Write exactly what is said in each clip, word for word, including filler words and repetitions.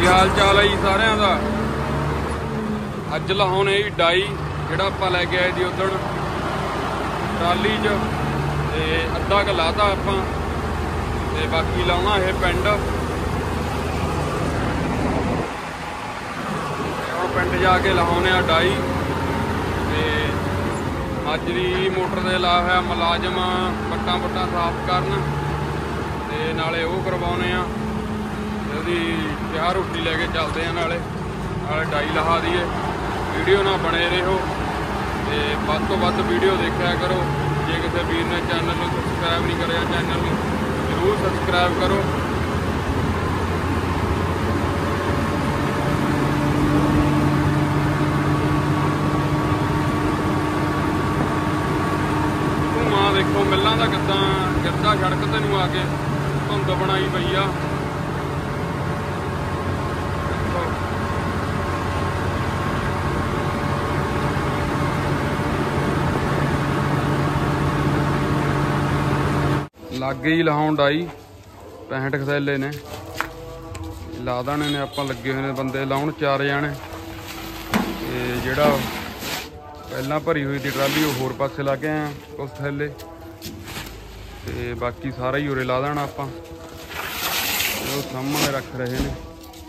हाल चाल है जी सारिਆਂ ਦਾ। ਅੱਜ ਲਾਉਣੇ ਜੀ ਡਾਈ ਜਿਹੜਾ ਆਪਾਂ ਲੈ ਕੇ ਆਏ ਸੀ ਉਦੋਂ ਟਰਾਲੀ 'ਚ ਤੇ ਅੱਧਾ ਕੁ ਲਾਤਾ ਆਪਾਂ ਤੇ ਬਾਕੀ ਲਾਉਣਾ ਇਹ ਪਿੰਡ। ਹੁਣ ਪਿੰਡ ਜਾ ਕੇ ਲਾਉਣੇ ਆ ਡਾਈ ਤੇ ਮਾਜਰੀ ਮੋਟਰ ਦੇ ਲਾ ਹੋਇਆ ਮੁਲਾਜ਼ਮ ਪੱਟਾਂ ਪੁੱਟਾਂ ਸਾਫ਼ ਕਰਨ ਤੇ ਨਾਲੇ ਉਹ ਕਰਵਾਉਣੇ ਆ। ਉਹਦੀ ਚਾਹ ਰੋਟੀ ਲੈ ਕੇ ਚੱਲਦੇ ਆ ਨਾਲੇ ਨਾਲੇ ਡਾਈ ਲਹਾ ਦਈਏ। ਵੀਡੀਓ ਨਾਲ ਬਣੇ ਰਹੋ ਤੇ ਵੱਧ ਤੋਂ ਵੱਧ ਵੀਡੀਓ ਦੇਖਿਆ ਕਰੋ। ਜੇ ਕਿਸੇ ਵੀਰ ਨੇ ਚੈਨਲ ਨੂੰ ਸਬਸਕ੍ਰਾਈਬ ਨਹੀਂ ਕਰਿਆ ਚੈਨਲ ਨੂੰ ਜ਼ਰੂਰ ਸਬਸਕ੍ਰਾਈਬ ਕਰੋ। ਧੂੰਆਂ ਦੇਖੋ ਮਿੱਲਾਂ ਦਾ ਕਿੱਦਾਂ ਗਿਰਦਾ ਸੜਕ ਤੇ ਨੂੰ ਆ ਕੇ ਧੁੰਦ ਬਣਾਈ ਪਈ ਆ। लागे ही लाउन डाई पैंठ खथैले ने ला देने ने आपां लगे हुए ने बंदे लाउन चार जाने ते जिहड़ा पहलां भरी हुई थी ट्राली वो होर पासे ला के आए उस थैले ते बाकी सारा ही उरे ला देना आपां वो सामने रख रहे ने।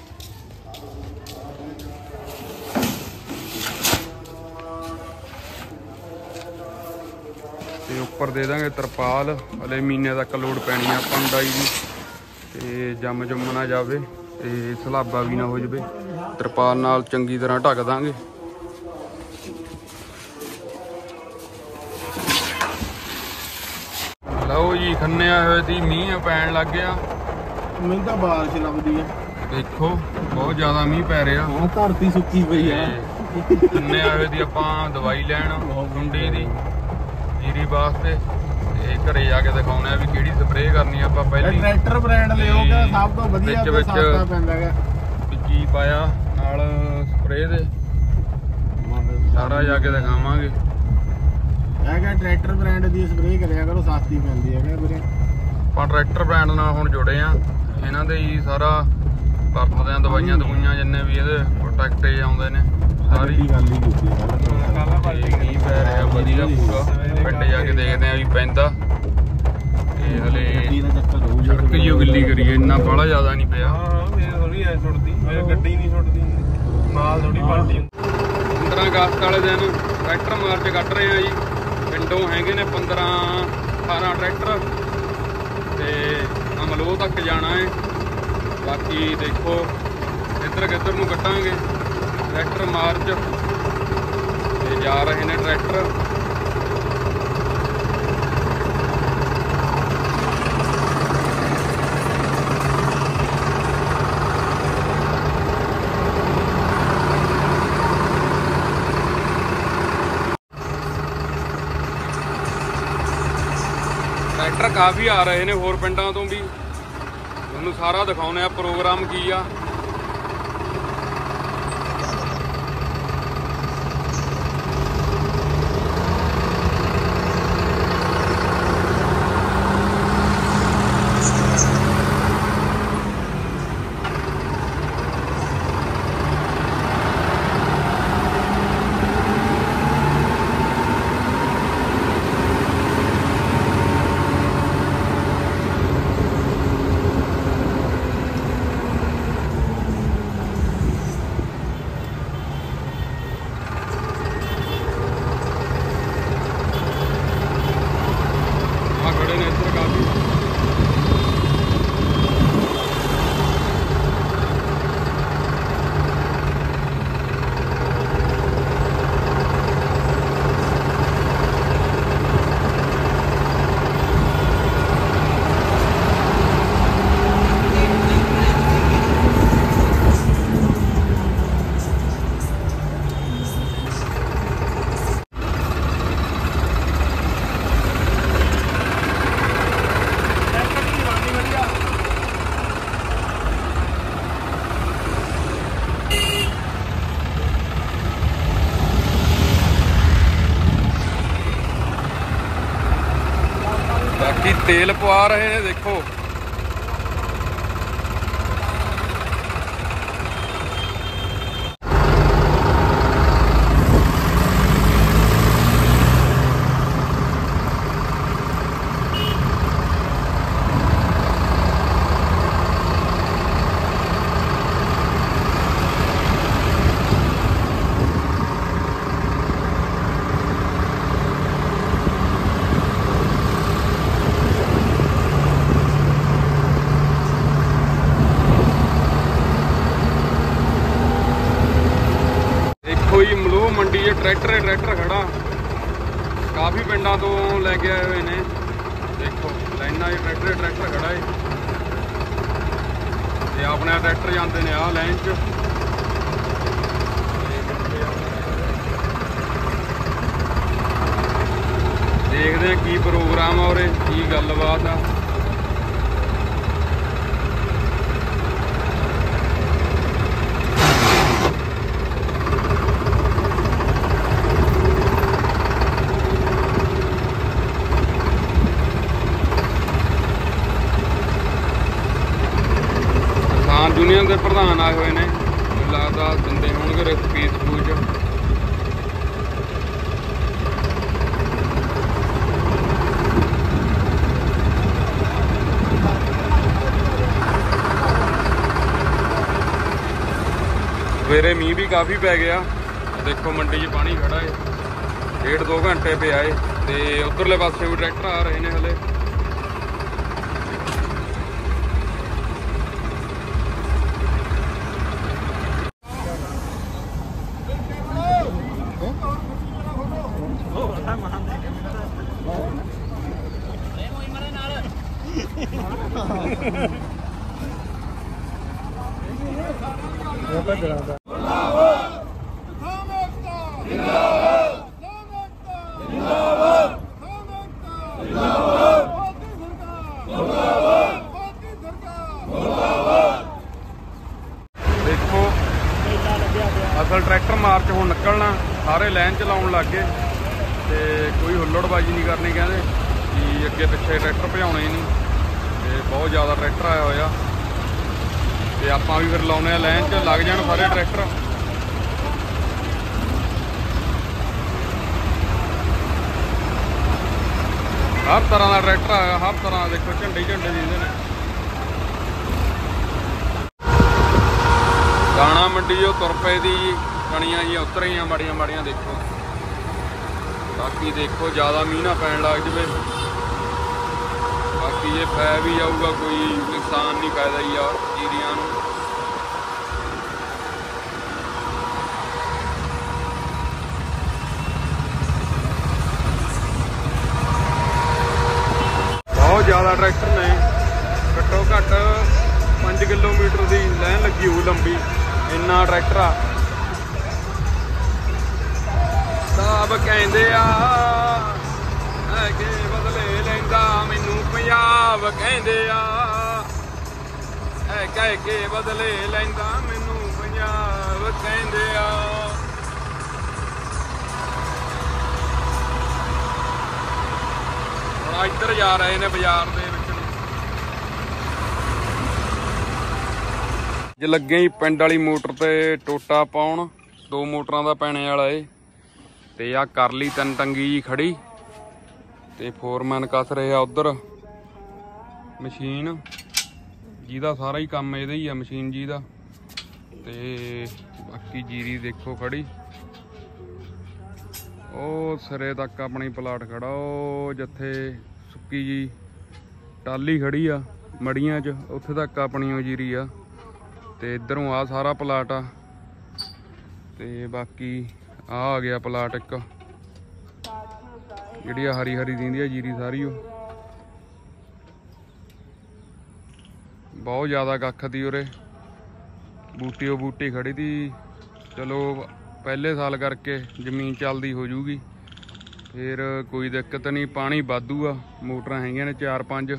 ते उपर दे देंगे तरपाल हले महीने तक लोड़ पैनी आपां डाई की ते जम जुम ना जाए ते सलाबा भी ना हो जाए। तरपाल नाल चंगी तरह ढक देंगे। लो जी खन्ने हुए थी मीह पैन लग गया। मैं तो बारिश लगती है देखो बहुत ज्यादा मीह पै रहा। हाँ धरती सुक्की पई है। खन्ने हुए थी आपां दवाई लैन गुंडी दी जीरी वास्ते घरे जाके दिखाने भी कि स्प्रे करनी आप पहले ट्रैक्टर ब्रांड लिओगे सब तो वधिया ते सस्ता पैंदा है। की पाया नाल स्प्रे दे सारा जाके दिखावांगे। है ट्रैक्टर ब्रांड दी स्प्रे करिया करो सस्ती पैंदी है वीरे। ਆਪਾਂ ट्रैक्टर ब्रांड नाल हुण जुड़े आ इन्हां दे ही सारा वरतदे आ दवाइयां दवाइयां जिन्ने भी इहदे प्रोडक्ट आउंदे ने सारी गल ही कीती है। मीह पै रहा वधिया पूरा पिंड जाके देखते हैं भी पैंदा ते हले सड़क ही गिल्ली करिए इन्ना बाहला ज्यादा नहीं पिया। पंद्रह अगस्त वाले दिन ट्रैक्टर मार्च कट रहे हैं जी। पिंडों हैगे ने पंद्रह अठारह ट्रैक्टर ते अमलोह तक जाना है। बाकी देखो इधर किधर नूं कट्टांगे ट्रैक्टर मार्च ते जा रहे हैं ट्रैक्टर। ट्रैक्टर काफ़ी आ रहे हैं होर पिंडां तो भी तुहानूं सारा दिखाउने आ प्रोग्राम की आ। बाकी तेल पवा रहे हैं देखो ਟਰੈਕਟਰ ਹੀ ਟਰੈਕਟਰ ਖੜਾ। ਕਾਫੀ ਪਿੰਡਾਂ ਤੋਂ ਲੈ ਕੇ ਆਏ ਹੋਏ ਨੇ। ਦੇਖੋ ਲਾਈਨਾਂ 'ਚ ਟਰੈਕਟਰ ਹੀ ਟਰੈਕਟਰ ਖੜਾ ਹੈ ਤੇ ਆਪਣੇ ਟਰੈਕਟਰ ਜਾਂਦੇ ਨੇ ਆਹ ਲਾਈਨ 'ਚ। ਦੇਖਦੇ ਆ ਕੀ ਪ੍ਰੋਗਰਾਮ ਆ ਉਰੇ, ਕੀ ਗੱਲਬਾਤ ਆ। ਕਿਸਾਨ ਯੂਨੀਅਨ ਦੇ ਪ੍ਰਧਾਨ ਆਏ ਹੋਏ ਨੇ, ਮੈਨੂੰ ਲੱਗਦਾ ਦਿੰਦੇ ਹੋਣਗੇ ਫੀਸ ਫੂਸ। ਸਵੇਰੇ ਮੀਂਹ ਵੀ ਕਾਫੀ ਪੈ ਗਿਆ। ਦੇਖੋ ਮੰਡੀ 'ਚ ਪਾਣੀ ਖੜਾ ਹੈ, ਡੇਢ ਦੋ ਘੰਟੇ ਪਿਆ ਏ ਤੇ ਉਧਰਲੇ ਪਾਸੇ ਵੀ ਟਰੈਕਟਰ ਆ ਰਹੇ ਨੇ ਹਲੇ। ਦੇਖੋ ਅਸਲ ਟਰੈਕਟਰ ਮਾਰਚ ਹੁਣ ਨਿਕਲਣਾ, ਸਾਰੇ ਲਾਈਨ ਚ ਲਾਉਣ ਲੱਗ ਗਏ ਤੇ ਕੋਈ ਹੁੱਲੜਬਾਜੀ ਨਹੀਂ ਕਰਨੀ, ਕਹਿੰਦੇ ਕਿ ਅੱਗੇ ਪਿੱਛੇ ਟਰੈਕਟਰ ਭਜਾਉਣੇ ਹੀ ਨਹੀਂ। ਤੇ ਬਹੁਤ ਜ਼ਿਆਦਾ ਟਰੈਕਟਰ ਆਇਆ ਹੋਇਆ ਤੇ ਆਪਾਂ ਵੀ ਫਿਰ ਲਾਉਣੇ ਆ ਲਾਈਨ ਚ, ਲੱਗ ਜਾਣ ਸਾਰੇ ਟਰੈਕਟਰ। ਹਰ ਤਰ੍ਹਾਂ ਦਾ ਟਰੈਕਟਰ ਆਇਆ, ਹਰ ਤਰ੍ਹਾਂ। ਦੇਖੋ ਝੰਡੇ ਝੰਡੇ ਦਿੰਦੇ ਨੇ। ਦਾਣਾ ਮੰਡੀ ਜੋ ਤੁਰ ਪਏ ਦੀ ਕਣੀਆਂ ਜੀ ਉਤਰ ਰਹੀਆਂ ਮਾੜੀਆਂ ਮਾੜੀਆਂ। ਦੇਖੋ ਬਾਕੀ ਦੇਖੋ ਜ਼ਿਆਦਾ ਮੀਂਹ ਨਾ ਪੈਣ ਲੱਗ ਜਵੇ, ਬਾਕੀ ਜੇ ਪੈ ਵੀ ਜਾਊਗਾ ਕੋਈ ਨੁਕਸਾਨ ਨਹੀਂ, ਫਾਇਦਾ ਹੀ ਆ ਜੀਰੀਆਂ ਨੂੰ। ਬਹੁਤ ਜ਼ਿਆਦਾ ਟਰੈਕਟਰ ਨੇ, ਘੱਟੋ ਘੱਟ ਪੰਜ ਕਿਲੋਮੀਟਰ ਦੀ ਲਾਈਨ ਲੱਗੀ ਹੋਊ ਲੰਬੀ, ਇੰਨਾ ਟਰੈਕਟਰ ਆ। ਸਭ ਕਹਿੰਦੇ ਆ ਕਿ ਬਦਲੇ ਲੈਂਦਾ ਮੈਨੂੰ ਪੰਜਾਬ, ਕਹਿੰਦੇ ਆ ਇਹ ਕਹਿ ਕੇ ਬਦਲੇ ਲੈਂਦਾ ਮੈਨੂੰ ਪੰਜਾਬ, ਕਹਿੰਦੇ ਆ। ਹੁਣ ਇੱਧਰ ਜਾ ਰਹੇ ਨੇ ਬਾਜ਼ਾਰ ਦੇ ਵਿੱਚ ਨੂੰ। ਜੇ ਲੱਗੇ ਹੀ ਪਿੰਡ ਵਾਲੀ ਮੋਟਰ ਤੇ ਟੋਟਾ ਪਾਉਣ, ਦੋ ਮੋਟਰਾਂ ਦਾ ਪੈਣੇ ਵਾਲਾ ਏ ਤੇ ਆ ਕਰ ਲਈ ਤਿੰਨ ਟੰਗੀ ਜੀ ਖੜੀ ਤੇ ਫੋਰਮੈਨ ਕੱਸ ਰਿਹਾ ਉਧਰ ਮਸ਼ੀਨ, ਜਿਹਦਾ ਸਾਰਾ ਹੀ ਕੰਮ ਇਹਦਾ ਹੀ ਆ, ਮਸ਼ੀਨ ਜੀ ਦਾ। ਤੇ ਬਾਕੀ ਜੀਰੀ ਦੇਖੋ ਖੜੀ, ਉਹ ਸਿਰੇ ਤੱਕ ਆਪਣੀ ਪਲਾਟ ਖੜਾ, ਉਹ ਜਿੱਥੇ ਸੁੱਕੀ ਜੀ ਟਾਲੀ ਖੜੀ ਆ ਮੜੀਆਂ 'ਚ, ਉੱਥੇ ਤੱਕ ਆਪਣੀ ਉਹ ਜੀਰੀ ਆ। ਤੇ ਇੱਧਰੋਂ ਆ ਸਾਰਾ ਪਲਾਟ ਆ ਤੇ ਬਾਕੀ ਆ ਆ ਗਿਆ ਪਲਾਟ ਇੱਕ, ਜਿਹੜੀ ਆ ਹਰੀ ਹਰੀ ਦਿੰਦੀ ਆ ਜੀਰੀ ਸਾਰੀ। ਉਹ ਬਹੁਤ ਜ਼ਿਆਦਾ ਕੱਖ ਤੀ ਉਰੇ, ਬੂਟੀ ਉਹ ਬੂਟੀ ਖੜੀ ਤੀ। ਚਲੋ ਪਹਿਲੇ ਸਾਲ ਕਰਕੇ ਜ਼ਮੀਨ ਚੱਲਦੀ ਹੋ ਜੂਗੀ, ਫਿਰ ਕੋਈ ਦਿੱਕਤ ਨਹੀਂ। ਪਾਣੀ ਵਾਧੂ ਆ, ਮੋਟਰਾਂ ਹੈਗੀਆਂ ਨੇ ਚਾਰ ਪੰਜ।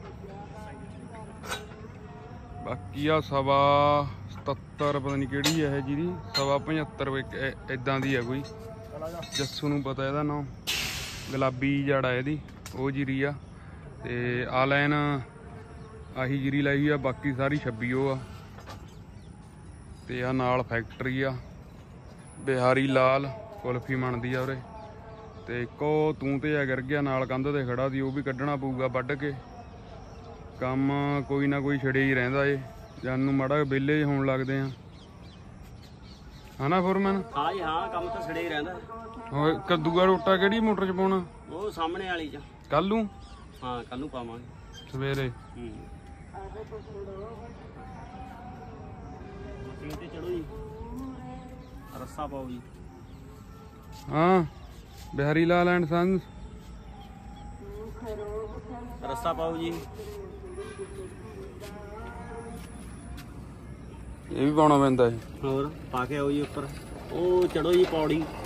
ਬਾਕੀ ਆ ਸਵਾ ਸਤੱਤਰ ਪਤਾ ਨਹੀਂ ਕਿਹੜੀ ਹੈ ਜੀਰੀ, ਸਵਾ ਪਝੱਤਰ ਇੱਦਾਂ ਦੀ ਆ ਕੋਈ, ਜੱਸੂ ਨੂੰ ਪਤਾ ਇਹਦਾ ਨਾਂ। ਗੁਲਾਬੀ ਜੜ ਆ ਇਹਦੀ, ਉਹ ਜੀਰੀ ਆ। ਤੇ ਆ ਲਾਈਨ ਆਹੀ ਜੀਰੀ ਲਾਈ ਆ, ਬਾਕੀ ਸਾਰੀ ਛੱਬੀ ਉਹ ਆ। ਤੇ ਆ ਨਾਲ ਫੈਕਟਰੀ ਆ ਬਿਹਾਰੀ ਲਾਲ ਕੁਲਫੀ ਬਣਦੀ ਆ ਉਰੇ। ਤੇ ਇੱਕੋ ਤੂੰ ਤੇ ਆ ਗਿਰ ਗਿਆ ਨਾਲ ਕੰਧ ਤੇ ਖੜਾ ਸੀ, ਉਹ ਵੀ ਕੱਢਣਾ ਪਊਗਾ ਵੱਢ ਕੇ। ਕੰਮ ਕੋਈ ਨਾ ਕੋਈ ਛੜਿਆ ਹੀ ਰਹਿੰਦਾ ਏ, ਜਨ ਨੂੰ ਮਾੜਾ ਵਿਹਲੇ ਹੋਣ ਲੱਗਦੇ ਆ, ਹਨਾ ਫੋਰਮੈਨ? ਹਾਂ ਜੀ ਹਾਂ, ਕੰਮ ਤਾਂ ਛੜਿਆ ਹੀ ਰਹਿੰਦਾ। ਹੋਰ ਕੱਦੂਆ ਰੋਟਾ ਕਿਹੜੀ ਮੋਟਰ 'ਚ ਪਾਉਣਾ? ਉਹ ਸਾਹਮਣੇ ਵਾਲੀ 'ਚ। ਕੱਲ ਨੂੰ? ਹਾਂ ਕੱਲ ਨੂੰ ਪਾਵਾਂਗੇ ਸਵੇਰੇ। ਹੂੰ ਤੇ ਚੜੋ ਜੀ, ਰੱਸਾ ਪਾਓ ਜੀ। ਹਾਂ ਬਿਹਾਰੀ ਲਾਲ ਐਂਡ ਸੰਸ ਰੱਸਾ ਪਾਓ ਜੀ। ਇਹ ਵੀ ਪਾਉਣਾ ਪੈਂਦਾ ਹੈ। ਹੋਰ ਪਾ ਕੇ ਆਓ ਜੀ ਉੱਪਰ। ਉਹ ਚੜੋ ਜੀ ਪੌੜੀ।